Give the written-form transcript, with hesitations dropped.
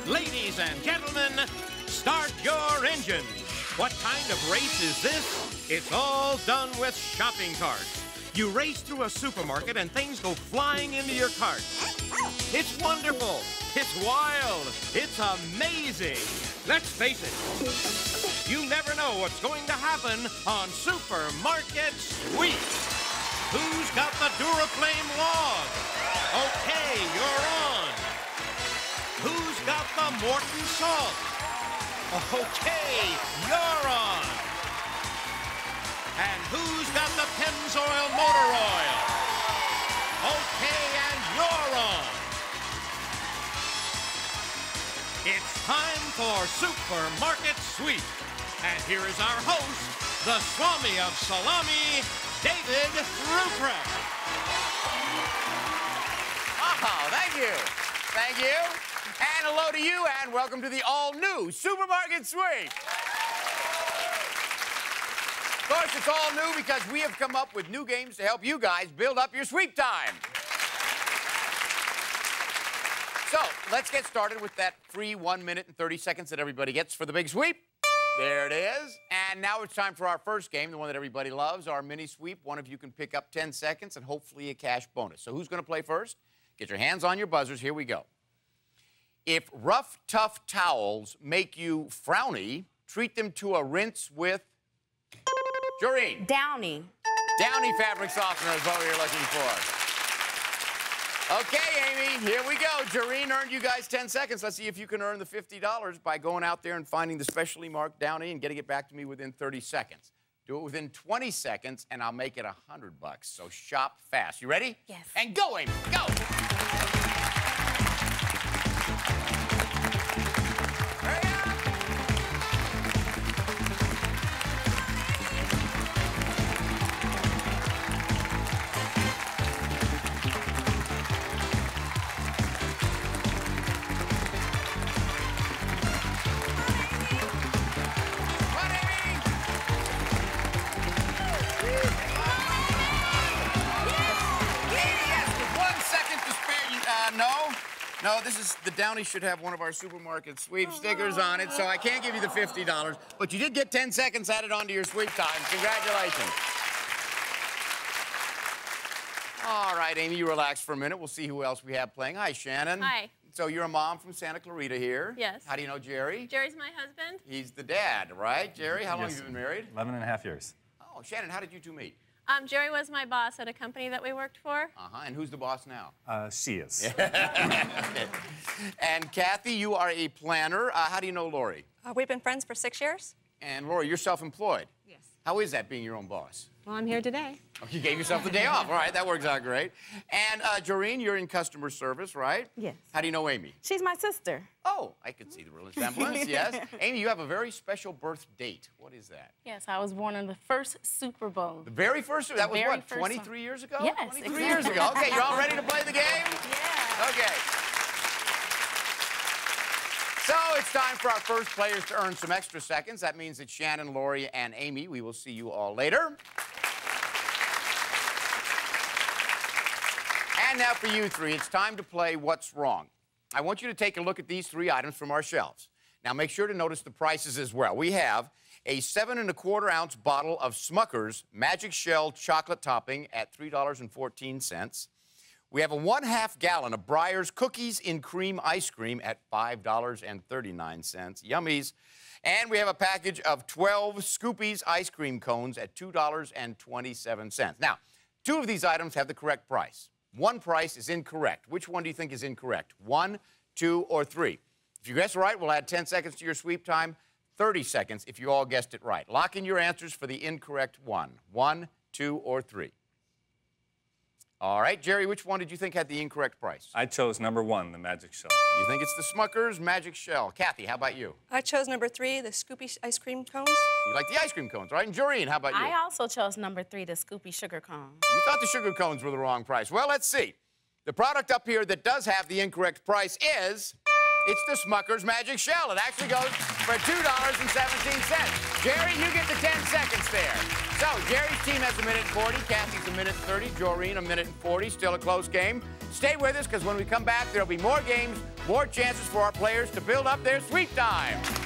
Ladies and gentlemen, start your engines. What kind of race is this? It's all done with shopping carts. You race through a supermarket and things go flying into your cart. It's wonderful. It's wild. It's amazing. Let's face it, you never know what's going to happen on Supermarket Sweep. Who's got the Duraflame log? Okay, you're on. Who's got the Morton salt? Okay, you're on. And who's got the Pennzoil motor oil? Okay, and you're on. It's time for Supermarket Sweep. And here is our host, the Swami of Salami, David Ruprecht. Oh, thank you. Thank you. And hello to you, and welcome to the all-new Supermarket Sweep. Of course, it's all new because we have come up with new games to help you guys build up your sweep time. So, let's get started with that free 1 minute and 30 seconds that everybody gets for the big sweep. There it is. And now it's time for our first game, the one that everybody loves, our mini sweep. One of you can pick up 10 seconds and hopefully a cash bonus. So who's going to play first? Get your hands on your buzzers. Here we go. If rough, tough towels make you frowny, treat them to a rinse with Joreen. Downy. Downy fabric softener is what we were looking for. Okay, Amy, here we go. Joreen earned you guys 10 seconds. Let's see if you can earn the $50 by going out there and finding the specially marked Downy and getting it back to me within 30 seconds. Do it within 20 seconds, and I'll make it $100. So shop fast. You ready? Yes. And go, Amy. Go. No, this is, the Downy should have one of our Supermarket Sweep stickers on it, so I can't give you the $50. But you did get 10 seconds added onto your sweep time. Congratulations. All right, Amy, you relax for a minute. We'll see who else we have playing. Hi, Shannon. Hi. So you're a mom from Santa Clarita here. Yes. How do you know Jerry? Jerry's my husband. He's the dad, right? Jerry, how long have you been married? 11.5 years. Oh, Shannon, how did you two meet? Jerry was my boss at a company that we worked for. And who's the boss now? She is. And Kathy, you are a planner. How do you know Lori? We've been friends for 6 years. And Lori, you're self-employed. Yes. How is that, being your own boss? Well, I'm here today. Oh, you gave yourself the day off. All right, that works out great. And Joreen, you're in customer service, right? Yes. How do you know Amy? She's my sister. Oh, I can see the resemblance, yes. Amy, you have a very special birth date. What is that? Yes, I was born on the first Super Bowl. The very first? That was very what, first 23 years ago? Yes, 23 exactly. years ago. Okay, you're all ready to play the game? Yeah. Okay. So it's time for our first players to earn some extra seconds. That means that Shannon, Lori, and Amy, we will see you all later. And now for you three, it's time to play What's Wrong. I want you to take a look at these 3 items from our shelves. Now make sure to notice the prices as well. We have a 7 1/4 ounce bottle of Smucker's Magic Shell chocolate topping at $3.14. We have a 1/2 gallon of Breyer's Cookies in Cream ice cream at $5.39. Yummies. And we have a package of 12 Scoopies ice cream cones at $2.27. Now, 2 of these items have the correct price. 1 price is incorrect. Which one do you think is incorrect? 1, 2, or 3? If you guess right, we'll add 10 seconds to your sweep time, 30 seconds if you all guessed it right. Lock in your answers for the incorrect one. 1, 2, or 3. All right, Jerry, which one did you think had the incorrect price? I chose number 1, the Magic Shell. You think it's the Smucker's Magic Shell. Kathy, how about you? I chose number 3, the Scoopy ice cream cones. You like the ice cream cones, right? And Joreen, how about you? I also chose number 3, the Scoopy sugar cone. You thought the sugar cones were the wrong price. Well, let's see. The product up here that does have the incorrect price is... It's the Smucker's Magic Shell. It actually goes for $2.17. Jerry, you get the 10 seconds there. So, Jerry's team has 1:40, Kathy's 1:30, Joreen 1:40, still a close game. Stay with us, because when we come back, there'll be more games More chances for our players to build up their sweet time.